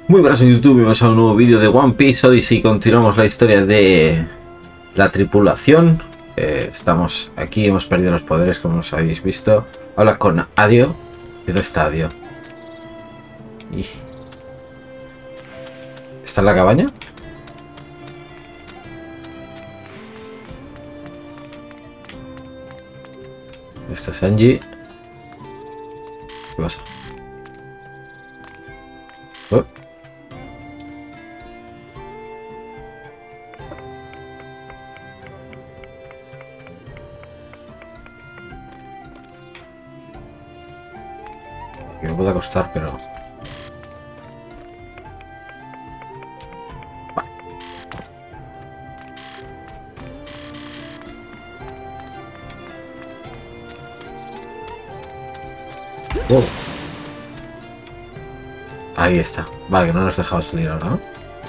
Muy buenas en YouTube, bienvenidos a un nuevo vídeo de One Piece Odyssey. Continuamos la historia de la tripulación. Estamos aquí, hemos perdido los poderes como os habéis visto. Habla con Adio. ¿Dónde está Adio? ¿Está en la cabaña? Está Sanji. ¿Qué pasa? Oh. Que me puedo acostar, pero... Oh. Ahí está. Vale, que no nos dejaba salir ahora, ¿no?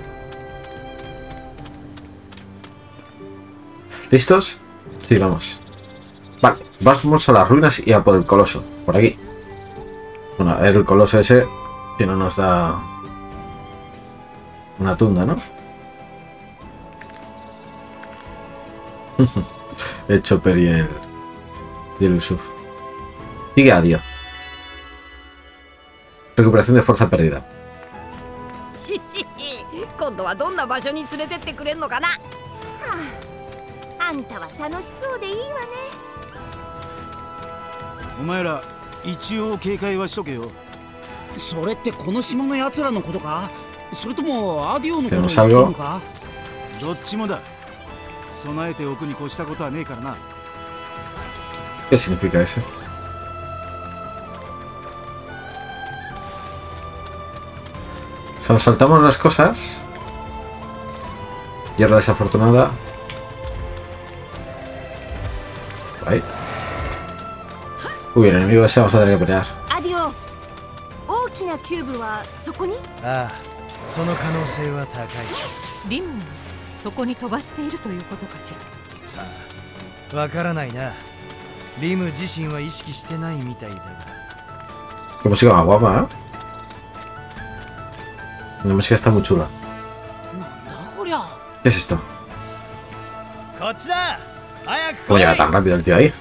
¿Listos? Sí, vamos. Vale, vamos a las ruinas y a por el coloso. Por aquí. Bueno, a ver el coloso ese, que no nos da una tunda, ¿no? El Chopper y el Yusuf. Sigue a Dio. Recuperación de fuerza perdida. ¿Tenemos algo? ¿Qué significa eso? O sea, nos saltamos las cosas. Hierba desafortunada. Ahí. Uy, el enemigo ese vamos a tener que pelear. Qué música más guapa, ¿eh? La música está muy chula. ¿Qué es esto? ¿Cómo llega tan rápido el tío ahí?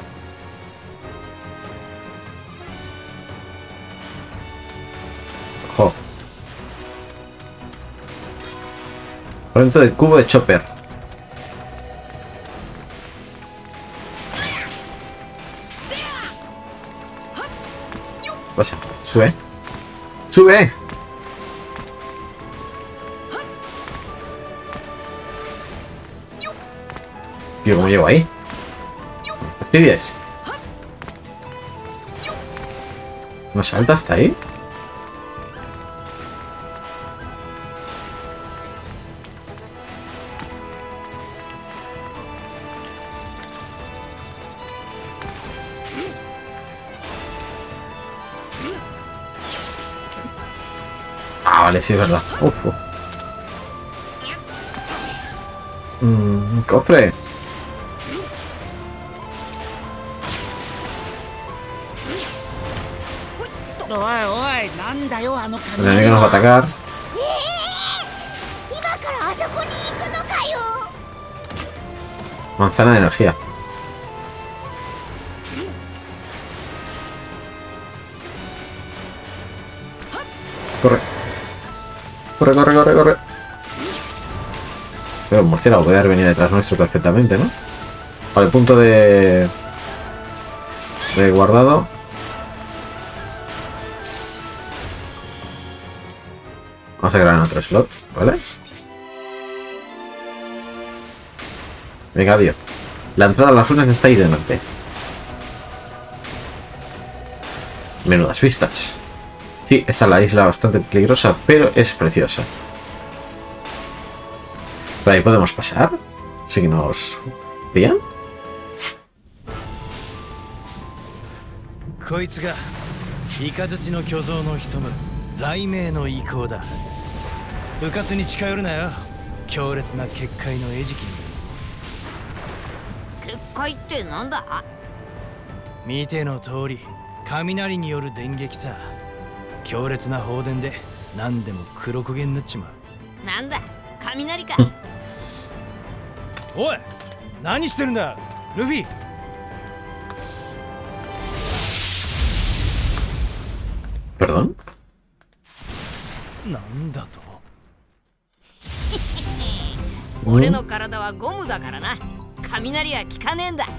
¡Ojo! Frente del cubo de Chopper. Pasa, sube. ¡Sube! Tío, ¿cómo llego ahí? ¿Fastidies? ¿No salta hasta ahí? Ah, vale, sí es verdad. Uf. Un cofre. El enemigo nos va a atacar. Manzana de energía. Corre. Corre, corre, corre, corre. Pero el murciélago puede haber venido detrás nuestro perfectamente, ¿no? Vale, punto de guardado. Vamos a crear en otro slot, ¿vale? Venga, Dio. La entrada a las ruinas está ahí delante. Menudas vistas. Sí, esta es la isla bastante peligrosa, pero es preciosa. ¿Por ahí podemos pasar? ¿Sí que nos pillan? 何でも黒焦げになっちまう。 なんだ雷か。 おい、何してるんだルフィ。 ¿Perdón? なんだと。 俺の体はゴムだからな。雷は効かねえんだ。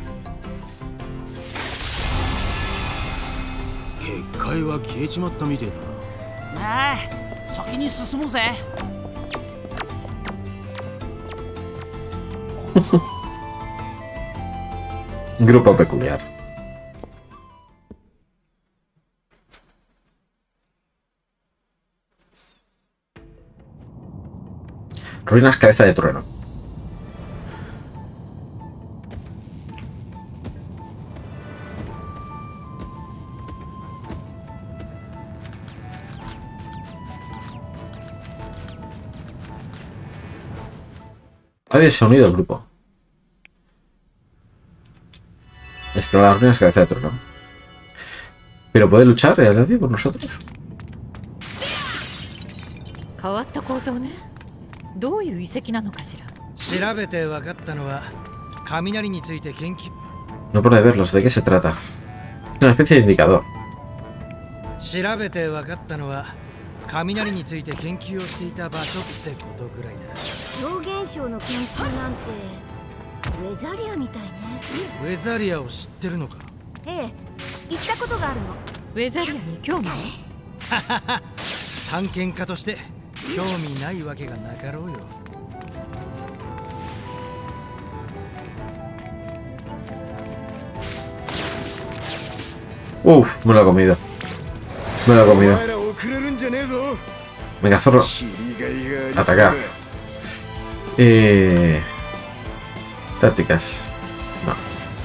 結界は消えちまったみてえだな。 ああ、先に進もうぜ。 Grupo peculiar. Ruinas cabeza de trueno. Nadie se ha unido al grupo. Explorar las ruinas cabeza de trueno. ¿Pero puede luchar el Eladio con nosotros? 変わった構造ね。どういう遺跡なのかしら。 調べて分かったのは雷について研究。 No puedo verlos. ¿De qué se trata? Es una especie de indicador. 調べて分かったのは雷について研究をしていた場所ってことぐらいだ。 超現象の研究なんてウェザリアみたいね。 ウェザリアを知ってるのか。 ええ、行ったことがあるの。 ウェザリアに興味は？ 探検家として興味ないわけがなかろうよ。 Uf, me lo he comido. Me lo he comido. Venga, zorro. Atacar. Tácticas. No.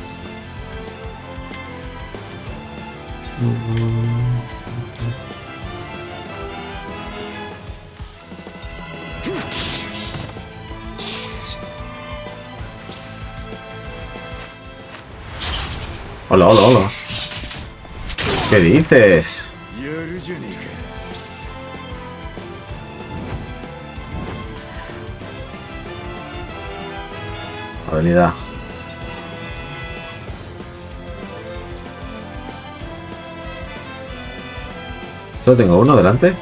Hola, hola, hola. ¿Qué dices? Habilidad. Solo tengo uno delante.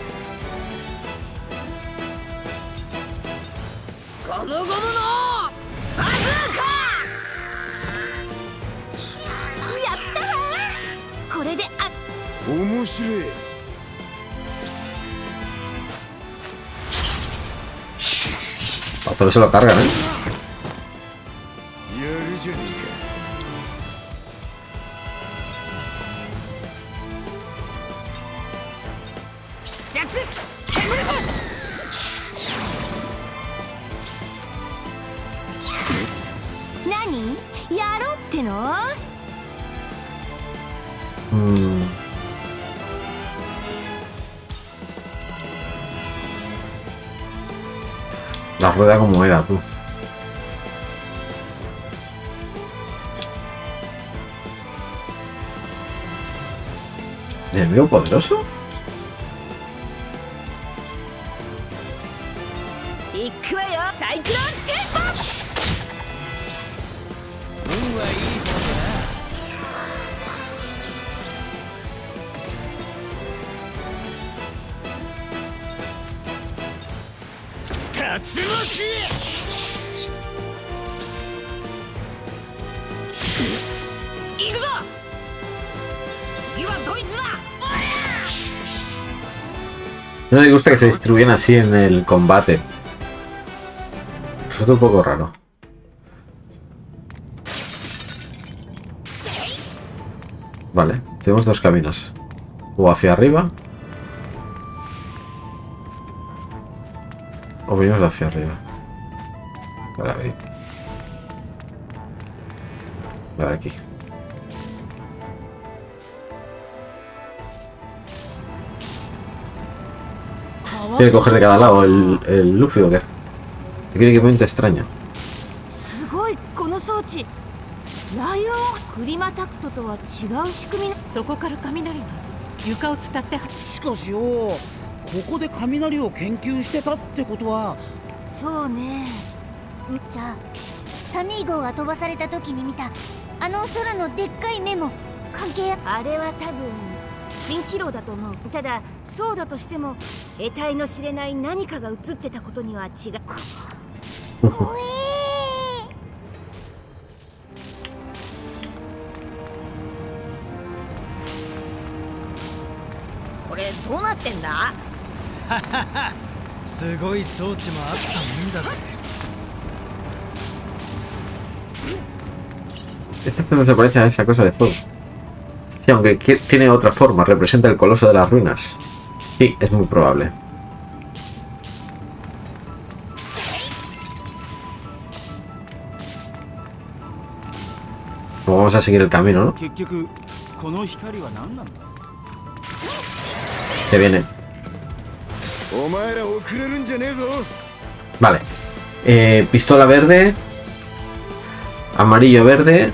Solo se lo cargan, ¿eh? ¿Nani? ¿Yaroっての? La rueda como era, tú. ¿Enemigo poderoso? No me gusta que se distribuyan así en el combate. Es un poco raro. Vale, tenemos dos caminos. O hacia arriba. O venimos de hacia arriba. Vale, a ver. A ver aquí. ¿Quiere coger de cada lado el Luffy o qué? ¿Qué equipamiento extraño? ここで雷を研究してたってことは。 そうね。じゃあサミー号が飛ばされた時に見たあの空のでっかい目も関係あれは多分蜃気楼だと思う。ただそうだとしても得体の知れない何かが映ってたことには違う。 怖え。 これどうなってんだ？ すごい装置もあったもんだぜ。 Esta no se parece a esa cosa de fuego. Sí, aunque tiene otra forma, representa el coloso de las ruinas. Sí, es muy probable. Pues vamos a seguir el camino, ¿no? Que viene. Vale. Pistola verde. Amarillo verde.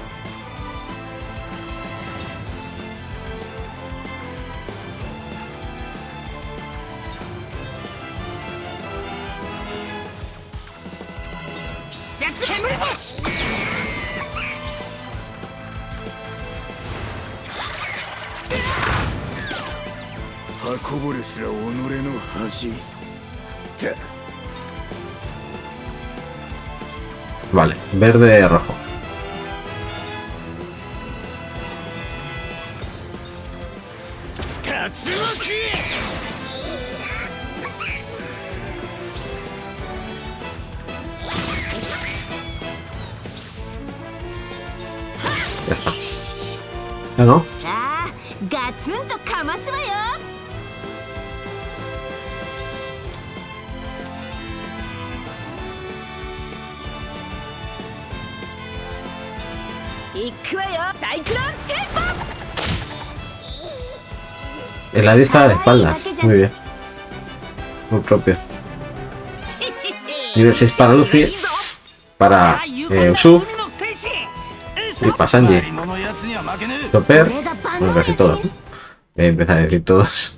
Vale, verde y rojo. Ya está. ¿Ya no? ガツンとかますわよ。行くわよ、サイクロンテンポ。 El Adi está de espaldas. Muy bien. Muy propio. Nivel 6 para Luffy. Para Usopp. Y para Sanji. Chopper. Bueno, casi todos. Voy a empezar a decir todos.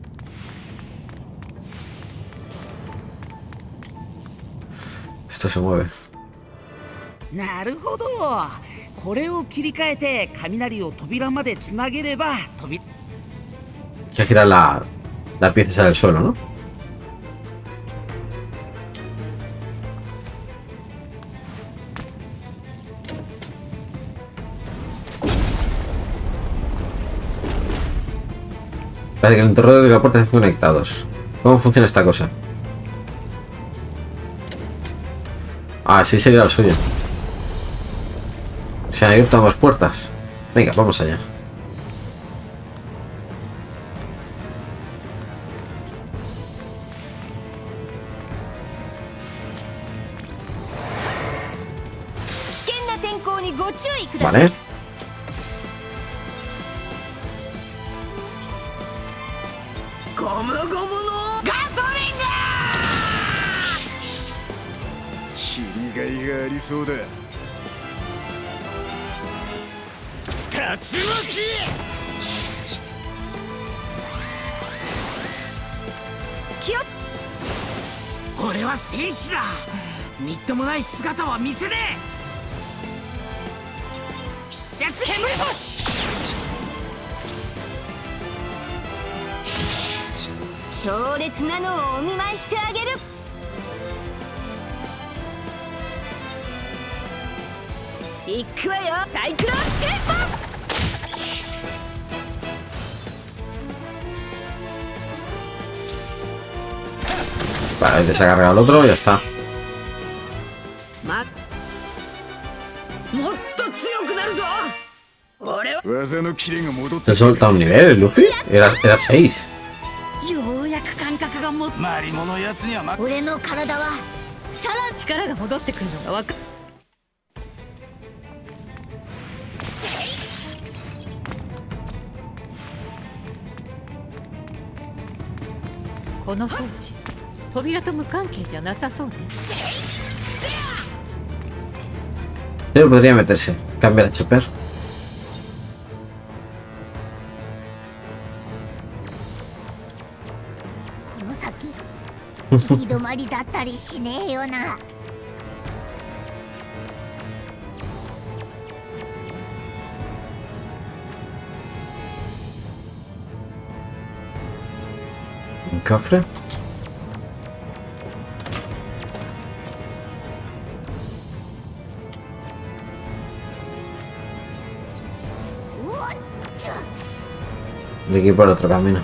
Esto se mueve. なるほど。これを切り替えて雷を扉までつなげれば Hay que girar la pieza esa del suelo, ¿no? Parece que el interruptor y la puerta están conectados. ¿Cómo funciona esta cosa? Ah, sí sería el suyo. Se han abierto ambas puertas. Venga, vamos allá. Vale. 俺は戦士だ。みっともない姿は見せねえ。必殺煙星。 強烈なのをお見舞いしてあげる。行くわよ、サイクロンテンポ。 Vale, te se carga el otro y ya está. ¿Se suelta un nivel, Luffy? Era 6. ようやく感覚がもマリモのやつには俺の体はさらに力が戻ってくるのがわかる。この装置、扉と無関係じゃなさそうね。 Pero podría meterse. Cambiar a Chopper. の先行き止まりだったりしねえよな。 Un cofre. De aquí por otro camino.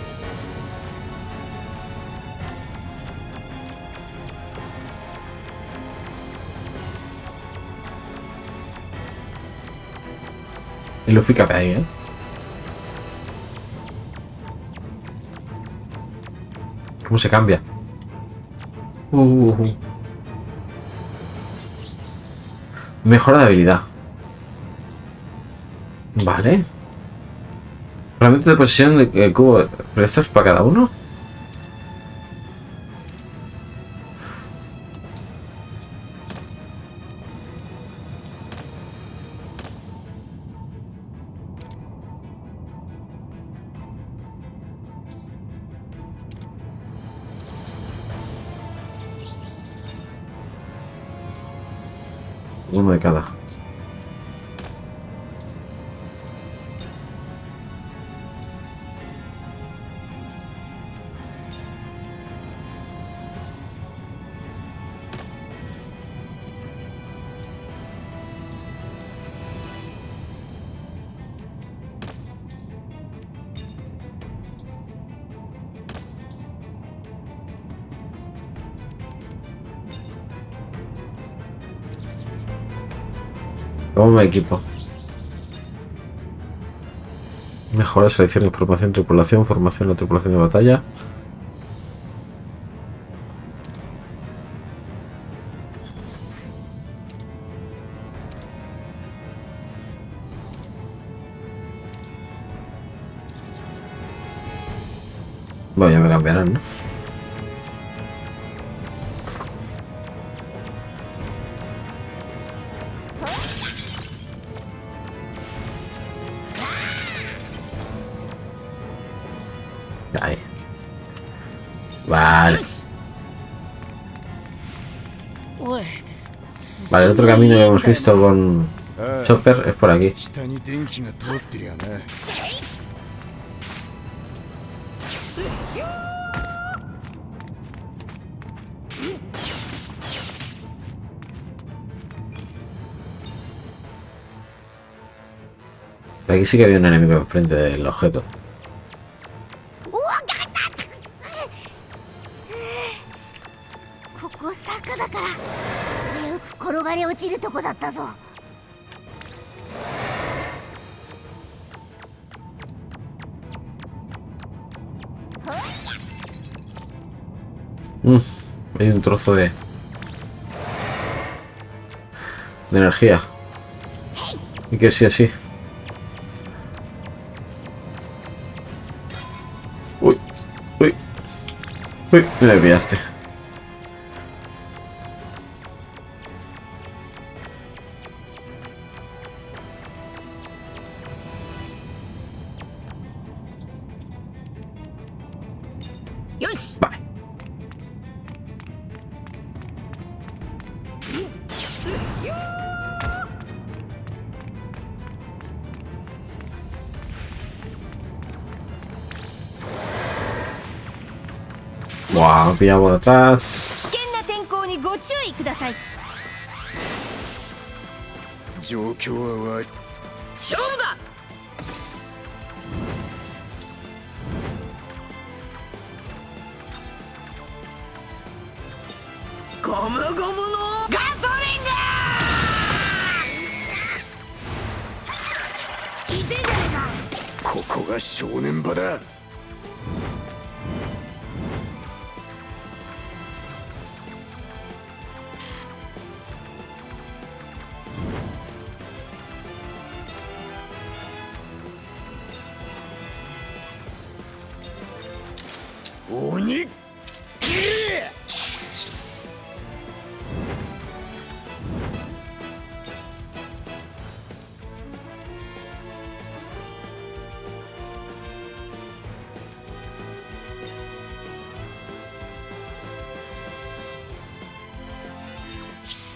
Y Luffy cabe ahí, ¿eh? ¿Cómo se cambia? Mejora de habilidad. Vale. Fragmento de posesión de cubo. ¿Pero esto es para cada uno? Uno de cada. ¿Cómo me equipo? Mejora selección de información, tripulación, formación de la tripulación de batalla. Bueno, ya me cambiarán, ¿no? Ahí. Vale. Vale, el otro camino que hemos visto con Chopper es por aquí. Aquí sí que había un enemigo enfrente del objeto. ここ坂だからよく転がり落ちるとこだったぞ。 Hay un trozo de energía. Y que sí, así. Uy, uy, uy, me pillaste. Vale. Buah, me pilla por atrás. 危険な天候にご注意ください。 状況は悪い。 勝負だ。ゴムゴムのガトリング。いてんじゃねえか。 ここが正念場だ。鬼。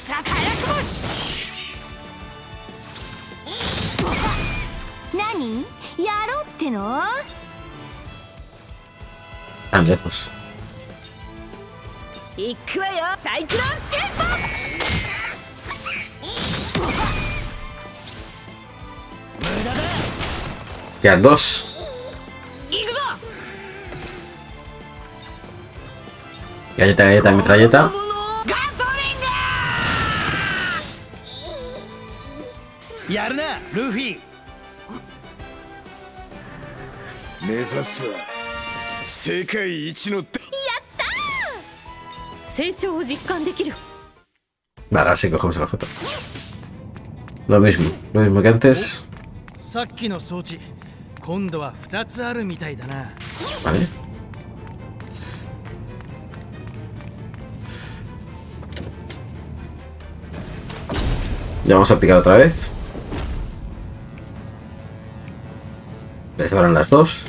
何やろうっての？ Tan lejos. 行くわよ、サイクロンテンポ。 Quedan dos. Galleta, galleta, metralleta. やるなルフィ。 目指すは世界一の。 成長を実感できる。 Vale, ahora sí cogemos el objeto. Lo mismo que antes. さっきの装置、今度は2つあるみたいだな。 Vale. Ya vamos a picar otra vez. Se abran las dos.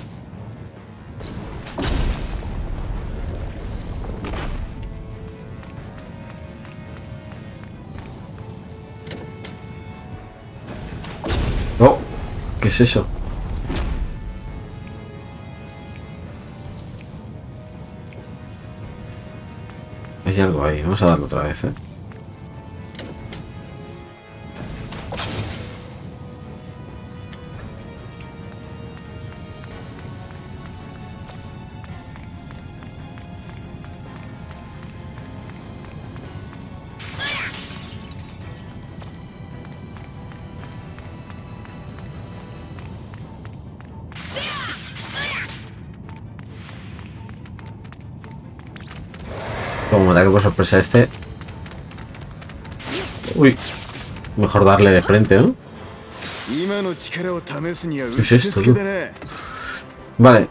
Oh, ¿qué es eso? Hay algo ahí, vamos a darlo otra vez, ¿eh? Como me ataque por sorpresa este. Uy. Mejor darle de frente, ¿no? ¿Qué es esto, tú? Vale,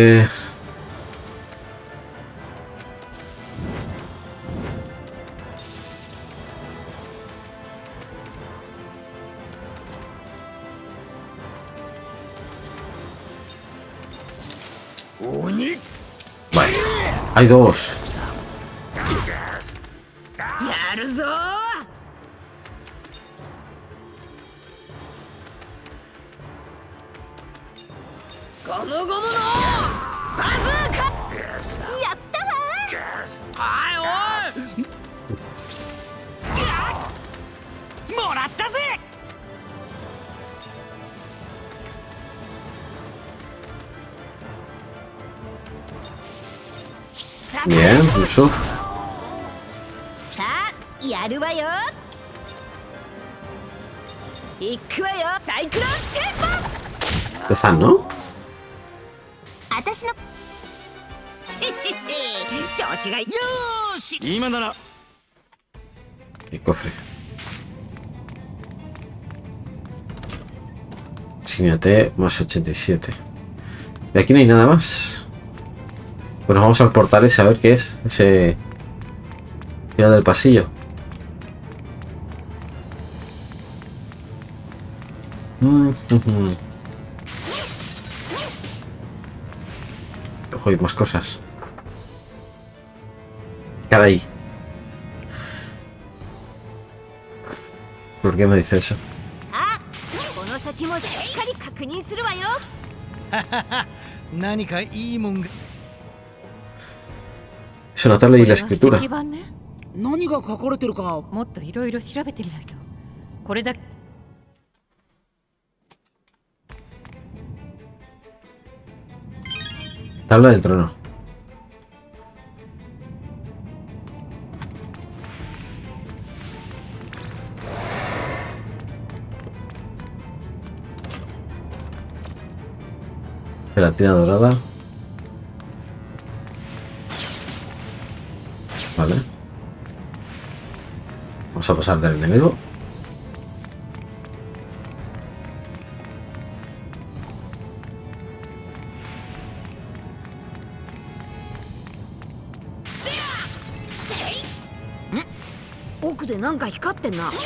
vale. Hay dos. やるぞ。 ゴムゴムのバズーカ。やったわ。はいおい。もらったぜ。 Bien, eso. さあやるわよ。行くわよ、サイクロンテンポ。 Están, ¿no? 私の調子がよーし。今なら El cofre. Sígnate más 87. Y aquí no hay nada más. Pues nos vamos al portal ese a ver qué es. Ese final del pasillo. Ojo, hay más cosas. Caray. ¿Por qué me dice eso? さあこの先もしっかり確認するわよ。 何かいいもんが。 Es una tabla y la escritura. 何が書かれてるかもっといろいろ調べてみないと。これだけ。 Tabla del trono. Gelatina dorada. Vale. Vamos a pasar del enemigo. ¿Mm? 奥でなんか光ってんな。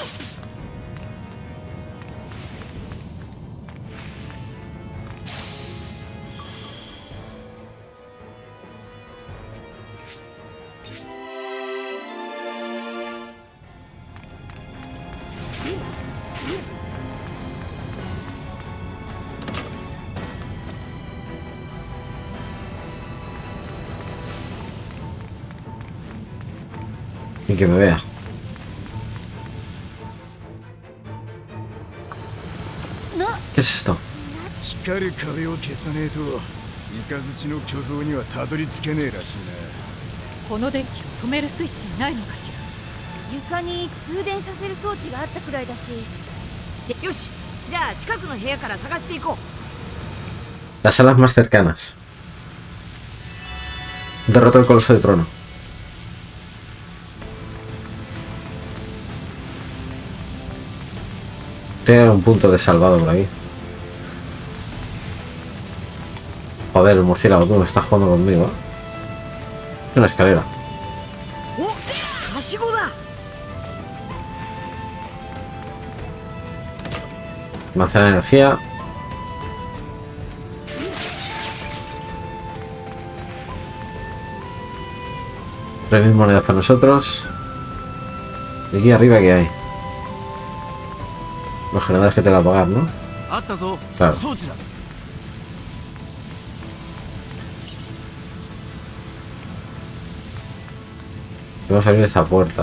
Vale. Ni que me vea. ¿Qué es esto? 光る壁を消さねえと雷の巨像にはたどり着けねえらしいな。 この電気を止めるスイッチないのかしら。 床に通電させる装置があったくらいだし。 よし、じゃあ近くの部屋から探していこう。 Las salas más cercanas. Derrotó el coloso de trono. Tiene un punto de salvado por aquí. Joder, el murciélago, tú estás jugando conmigo, ¿eh? Una escalera. Manzana de energía. Tres monedas para nosotros. Y aquí arriba, ¿qué hay? Los generadores que tengo que apagar, ¿no? Claro. Vamos a abrir esta puerta.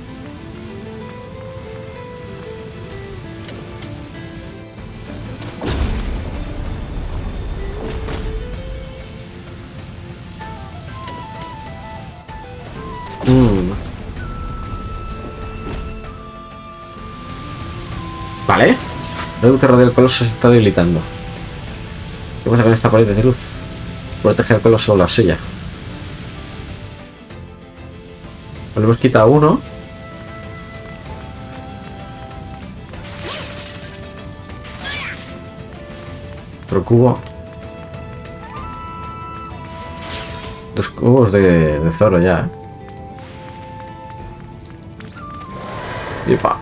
Vale. La luz que rodea el coloso se está debilitando. ¿Qué pasa con esta pared de luz? Protege al coloso o la suya. Le hemos quitado uno. Otro cubo. Dos cubos de Zoro ya, ¿eh? Y pa.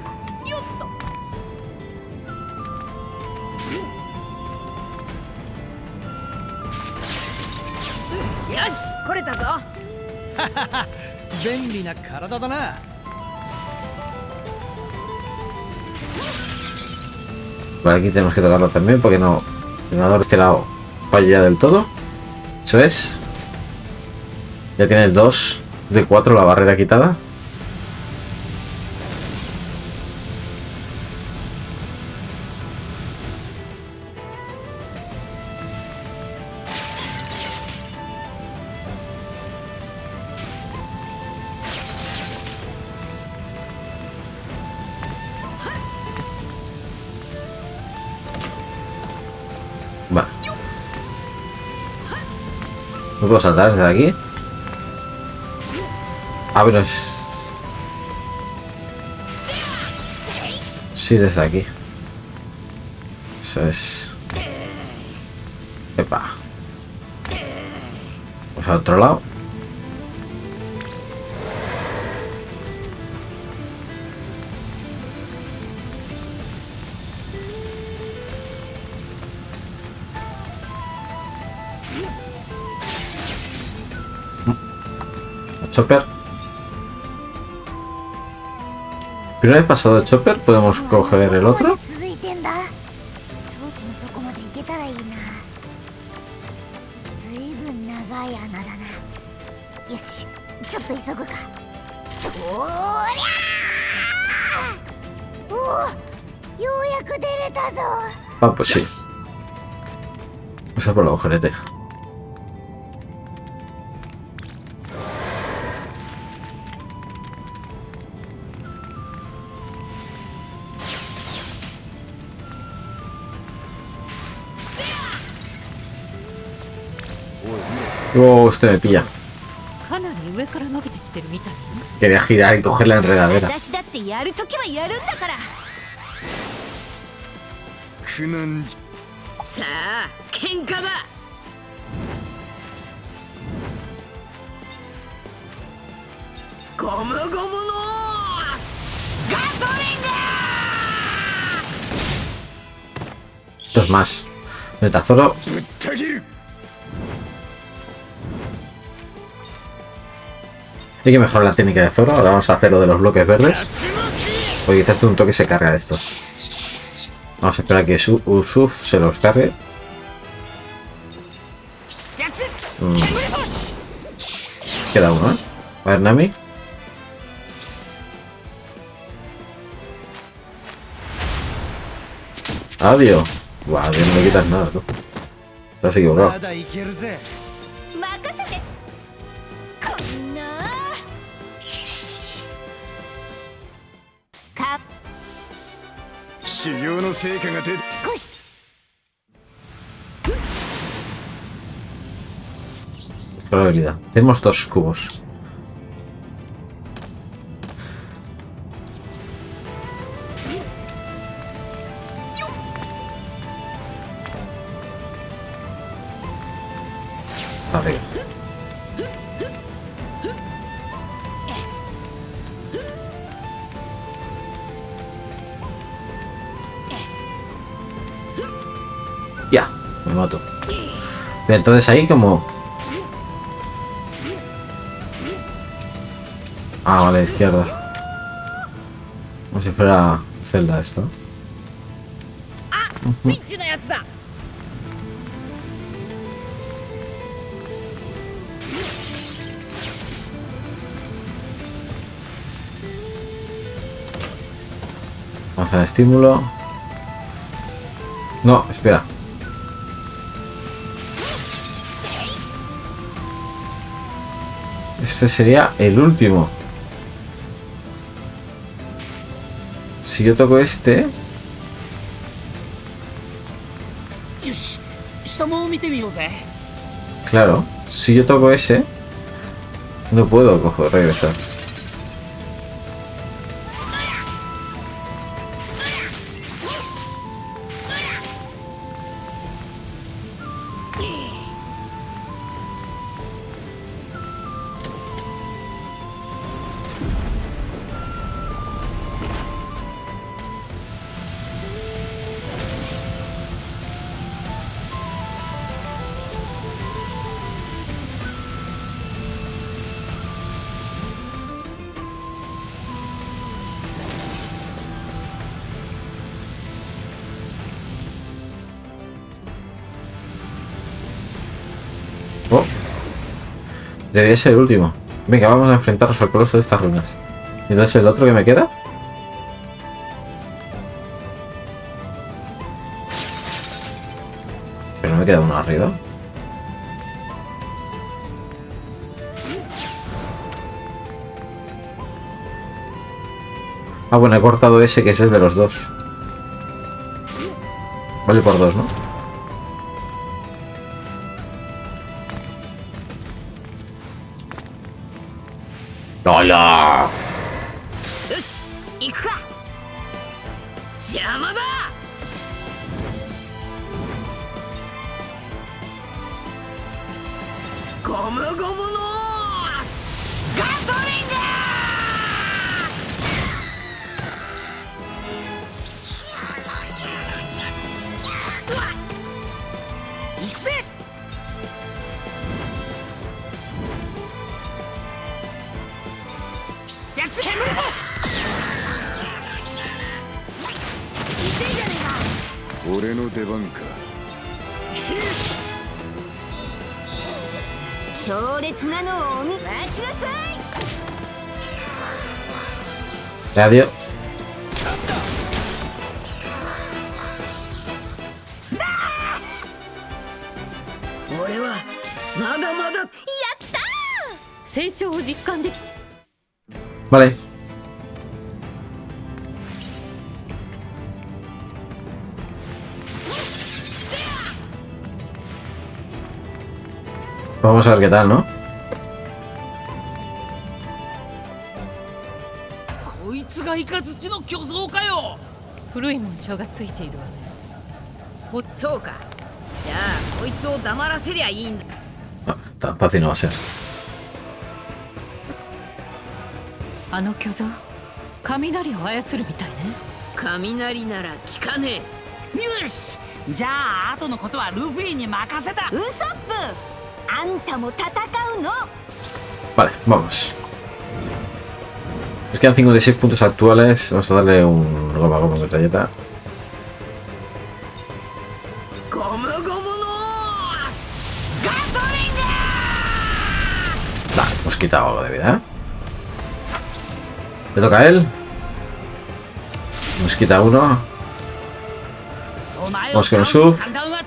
Vale, aquí tenemos que tocarlo también porque no, el generador de este lado falla del todo. Eso es. Ya tiene 2 de 4 la barrera quitada. Vale. ¿No puedo saltar desde aquí? Ah, pero es... Sí, desde aquí. Eso es... Epa. Pues al otro lado. Chopper. Una vez pasado el Chopper, podemos coger el otro. Ah, pues sí. Eso por el agujerete. Oh, este me pilla. Quería girar y coger la enredadera. Dos más. Metazoro. Hay que mejorar la técnica de Zoro. Ahora vamos a hacer lo de los bloques verdes. Porque quizás de un toque se carga esto. Vamos a esperar a que Ursuf se los cargue. Queda uno, ¿eh? A ver, Nami. Adiós. Buah, Dios, no me quitas nada, tú. Estás equivocado. まだいけるぜ。 任せて。こんなか修行の成果が出少し Probabilidad. Tenemos 2 cubos. Arriba. Ya, me mato. Bien, entonces ahí como... Ah, vale, izquierda. Como si fuera Zelda esto. スイッチのやつだ。 Lanzar estímulo. No, espera. Este sería el último. Si yo toco este... よし、下も見てみようぜ。 Claro, si yo toco ese... No puedo regresar. Oh. Debería ser el último. Venga, vamos a enfrentarnos al coloso de estas ruinas. ¿Y entonces el otro que me queda? Pero no me queda uno arriba. Ah, bueno, he cortado ese que es el de los dos. Vale por dos, ¿no? ¡Hola! よし、行くか。邪魔だ。ゴムゴムのガトリング。行くぜ。煙星。痛いじゃねえか。 俺の出番か。 強烈なのを待ちなさい。 Adiós. 俺はまだまだやったー。 成長を実感でき Vale. Vamos a ver qué tal, ¿no? こいつがイカズチの巨像かよ。 古い紋章がついているわね。 そうか。じゃあこいつを黙らせりゃいいんだ。 No, tan fácil no va a ser. あの巨像、雷を操るみたいね。 雷なら効かねえ。 よし、じゃあ後のことはルフィに任せた。 ウソップ、あんたも戦うの。 Vale, vamos. Nos quedan 56 puntos actuales. Vamos a darle un goma goma con metralleta. ゴムゴムのガトリング。 Vale, hemos quitado algo de vida, ¿eh? Le toca a él. Nos quita uno. Vamos con el sub.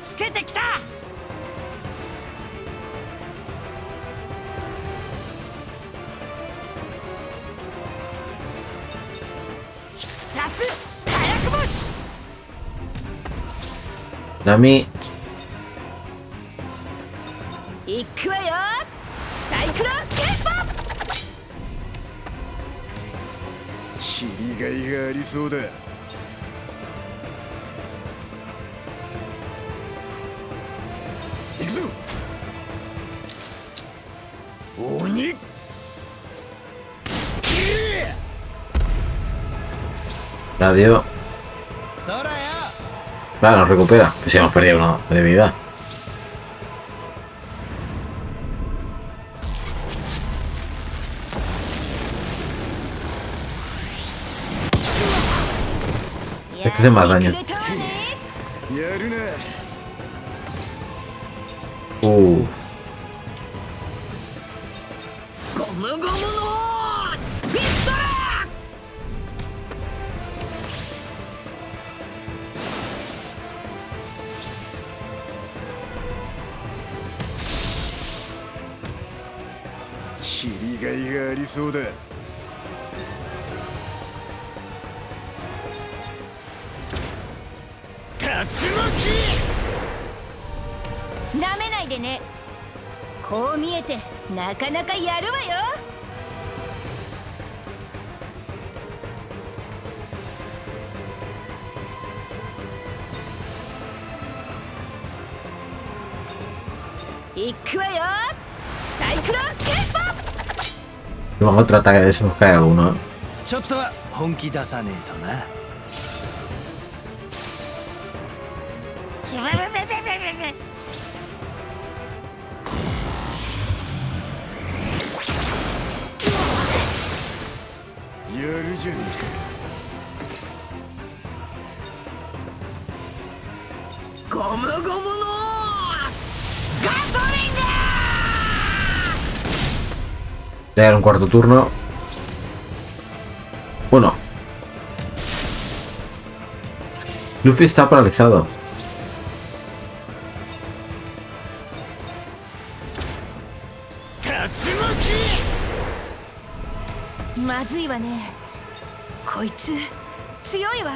Nami. 行くわよ。サイクロンケーポ。 切りがいがありそうだ。行くぞ。鬼。 Radio. Va, nos recupera. Que si hemos perdido uno de vida. Este hace más daño. なめないでね。こう見えてなかなかやるわよ。行くわよ。サイクロンケーポ。 Luego otro ataque de eso nos cae alguno. ちょっとは本気出さねえとな。 やるじゃねえか。ゴムゴムのガトリング。 Llegar un cuarto turno. Bueno. Luffy está paralizado. まずいわね。こいつ強いわ。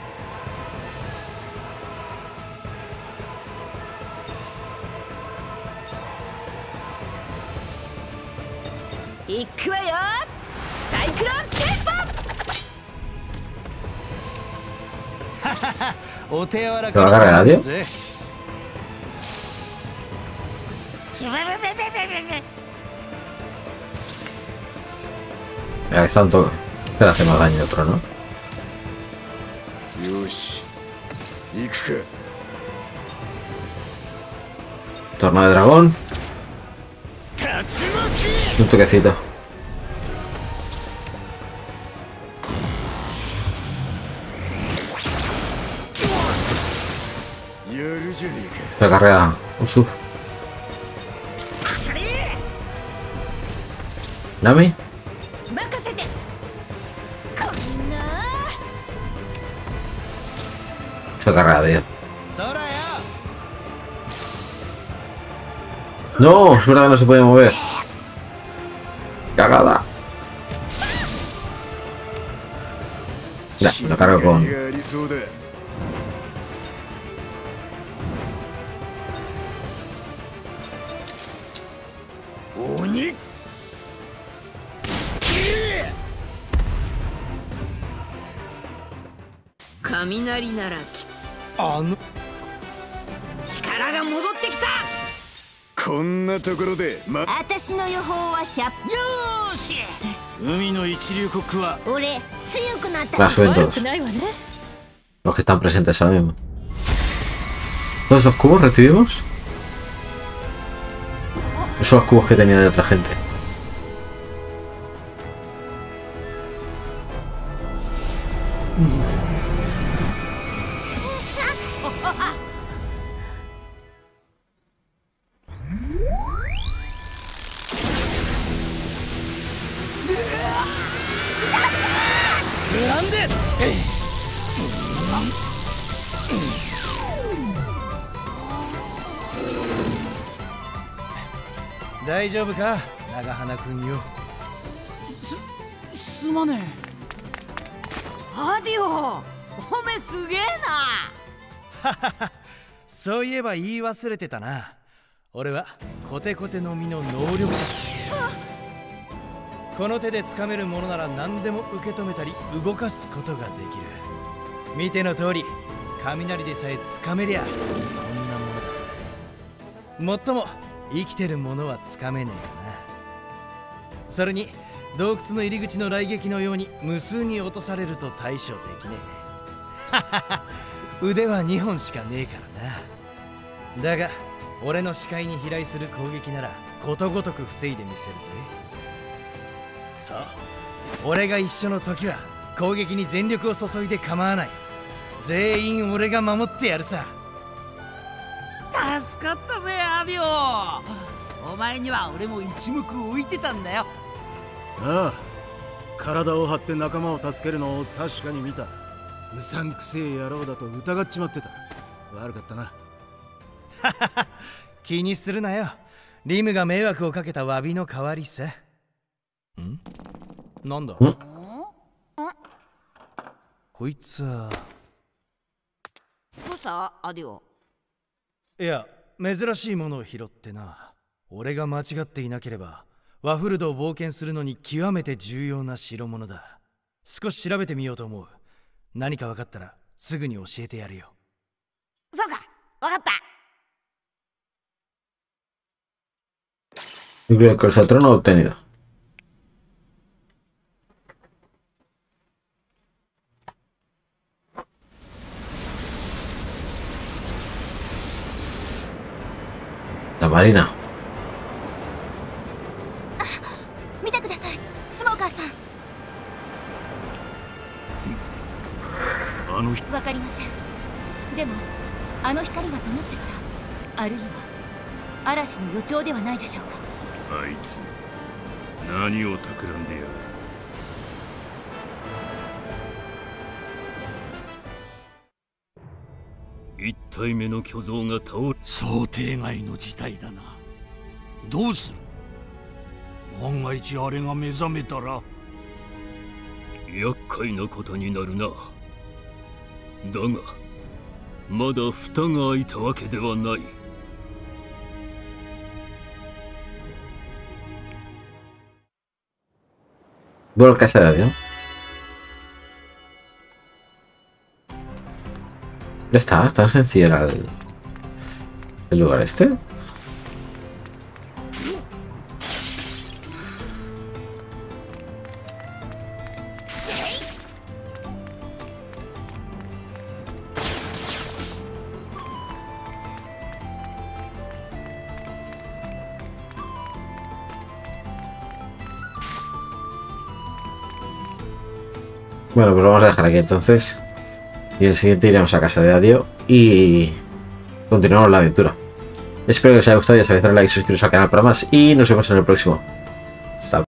行くわよ。サイクロンケーポ。お手柔らか。¿Lo agarra nadie? Está un toque. Te hace más daño otro, ¿no? Torno de dragón. Un toquecito. Se carrera un sub. Nami. Se carrera, tío. No, es verdad que no se puede mover. Cagada. Ya, lo cargo con... Kaminari nara 力が戻ってきた。 こんなところで、 私の予報は100。よーし。 海の一流国は俺強くなった。 La suben todos. Los que están presentes ahora mismo. ¿Todos los cubos recibimos? Esos son los cubos que tenía de otra gente. 大丈夫か長花くんよ。 すまねアディオ、おめすげえな。 そういえば言い忘れてたな。俺はコテコテの実の能力者。この手で掴めるものなら何でも受け止めたり動かすことができる。見ての通り、雷でさえ掴めりゃこんなものだ。もっとも生きてるものは掴めねえよな。それに洞窟の入り口の雷撃のように無数に落とされると対処できねえ。腕は2本しかねえからな。だが俺の視界に飛来する攻撃ならことごとく防いでみせるぜ。そう、俺が一緒の時は攻撃に全力を注いで構わない。全員俺が守ってやるさ。 助かったぜアディオ。お前には俺も一目置いてたんだよ。 ああ、体を張って仲間を助けるのを確かに見た。うさんくせえ野郎だと疑っちまってた。悪かったな。 気にするなよ。リムが迷惑をかけた詫びの代わりさ。ん？なんだ？こいつは。 どうしたアディオ？ いや、珍しいものを拾ってな。俺が間違っていなければワフルドを冒険するのに極めて重要な代物だ。少し調べてみようと思う。何か分かったらすぐに教えてやるよ。 そうか、分かった。 Incluye que el Saturno obtenido. La marina. 見てください、スモーカーさん。わかりません。でもあの光が灯ってから、あるいは嵐の予兆ではないでしょうか。 あいつ何を企んでやる。一体目の巨像が倒れ、 想定外の事態だな。どうする？万が一あれが目覚めたら厄介なことになるな。だがまだ蓋が開いたわけではない。 Vuelvo a casa de Adio. Ya está, tan sencillo era el lugar este. Bueno, pues vamos a dejar aquí entonces. Y el siguiente iremos a casa de Adio y continuamos la aventura. Espero que os haya gustado. Ya sabéis, darle like, suscribiros al canal para más y nos vemos en el próximo. Hasta